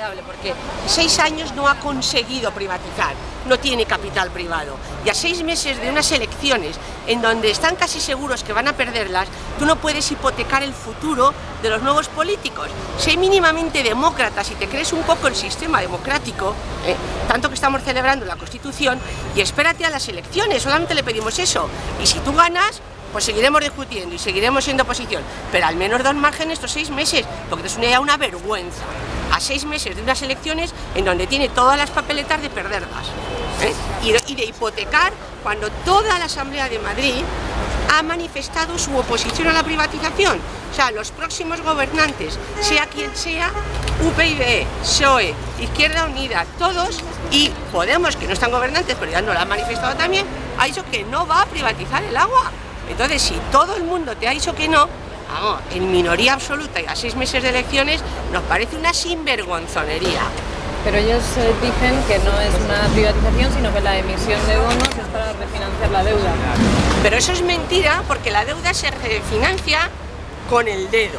lamentable porque 6 años no ha conseguido privatizar, no tiene capital privado. Y a 6 meses de unas elecciones en donde están casi seguros que van a perderlas, tú no puedes hipotecar el futuro de los nuevos políticos. Sé mínimamente demócrata, si te crees un poco el sistema democrático, tanto que estamos celebrando la Constitución, y espérate a las elecciones, solamente le pedimos eso. Y si tú ganas, pues seguiremos discutiendo y seguiremos siendo oposición, pero al menos da un margen estos 6 meses, porque es una vergüenza. A 6 meses de unas elecciones en donde tiene todas las papeletas de perderlas, y de hipotecar, cuando toda la Asamblea de Madrid ha manifestado su oposición a la privatización. O sea, los próximos gobernantes, sea quien sea, UPyD, PSOE, Izquierda Unida, todos, y Podemos, que no están gobernantes, pero ya no lo han manifestado también, ha dicho que no va a privatizar el agua. Entonces, si todo el mundo te ha dicho que no, vamos, en minoría absoluta y a 6 meses de elecciones, nos parece una sinvergonzonería. Pero ellos dicen que no es una privatización, sino que la emisión de bonos es para refinanciar la deuda. Pero eso es mentira, porque la deuda se refinancia con el dedo,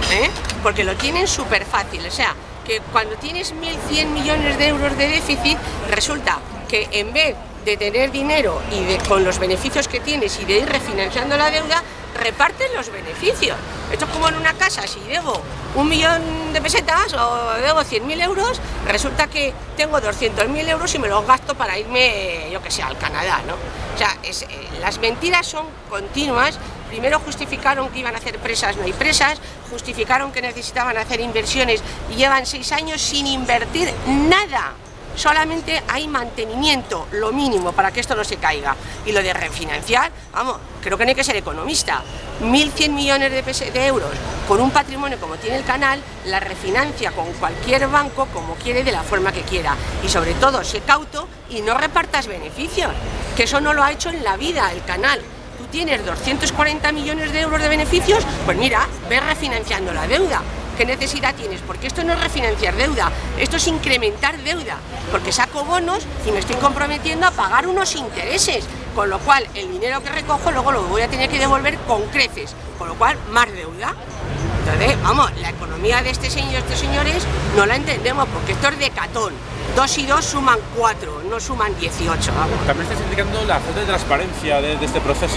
porque lo tienen súper fácil. O sea, que cuando tienes 1.100 millones de euros de déficit, resulta que en vez de tener dinero y con los beneficios que tienes y de ir refinanciando la deuda, reparten los beneficios. Esto es como en una casa, si debo 1.000.000 de pesetas o debo 100.000 euros, resulta que tengo 200.000 euros y me los gasto para irme, yo que sé, al Canadá, ¿no? O sea, las mentiras son continuas. Primero justificaron que iban a hacer presas, no hay presas, justificaron que necesitaban hacer inversiones y llevan 6 años sin invertir nada. Solamente hay mantenimiento, lo mínimo, para que esto no se caiga. Y lo de refinanciar, vamos, creo que no hay que ser economista. 1.100 millones de euros con un patrimonio como tiene el canal, la refinancia con cualquier banco como quiere, de la forma que quiera. Y sobre todo, sé cauto y no repartas beneficios, que eso no lo ha hecho en la vida el canal. Tú tienes 240 millones de euros de beneficios, pues mira, ve refinanciando la deuda. ¿Qué necesidad tienes? Porque esto no es refinanciar deuda, esto es incrementar deuda, porque saco bonos y me estoy comprometiendo a pagar unos intereses, con lo cual el dinero que recojo luego lo voy a tener que devolver con creces, con lo cual más deuda. Entonces, vamos, la economía de estos señores no la entendemos, porque esto es de catón. 2 y 2 suman 4, no suman 18. Vamos. También estás indicando la falta de transparencia de este proceso.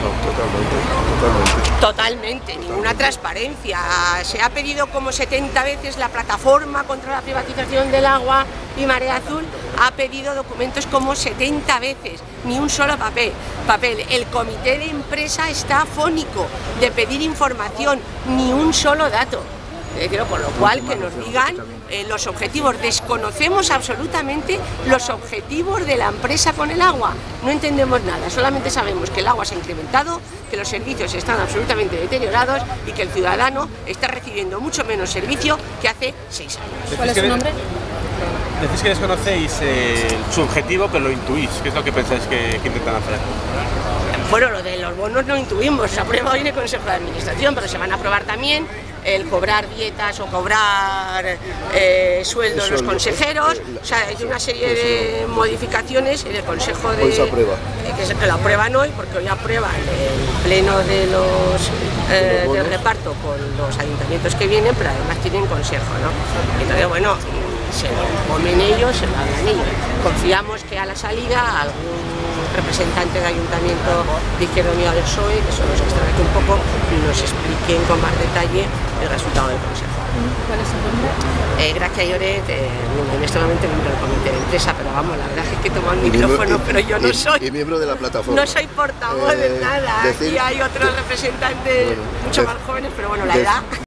Totalmente, ninguna transparencia. Se ha pedido como 70 veces la plataforma contra la privatización del agua y Marea Azul ha pedido documentos como 70 veces, ni un solo papel. El comité de empresa está afónico de pedir información, ni un solo dato. Por lo cual, que nos digan los objetivos. Desconocemos absolutamente los objetivos de la empresa con el agua. No entendemos nada, solamente sabemos que el agua se ha incrementado, que los servicios están absolutamente deteriorados y que el ciudadano está recibiendo mucho menos servicio que hace 6 años. ¿Cuál es su nombre? Decís que desconocéis su objetivo, pero lo intuís. ¿Qué es lo que pensáis que intentan hacer? Bueno, lo de los bonos no intuimos, se aprueba hoy en el Consejo de Administración, pero se van a aprobar también el cobrar dietas o cobrar sueldos los consejeros. O sea, hay una serie de modificaciones en el Consejo de... Hoy se aprueba. Que lo aprueban hoy, porque hoy aprueban el pleno de del reparto con los ayuntamientos que vienen, pero además tienen consejo, ¿no? Entonces, bueno, se lo comen ellos, se lo hablan ellos. Confiamos que a la salida algún representante del ayuntamiento de Izquierda Unida del PSOE, que son los que están aquí un poco, y nos expliquen con más detalle el resultado del consejo. ¿Cuál es su nombre? Gracia Lloret, en este momento miembro del comité de empresa, pero vamos, la verdad es que tomo el micrófono, pero yo no soy... Y miembro de la plataforma. No soy portavoz de nada, aquí hay otros representantes mucho más jóvenes, pero bueno, la edad...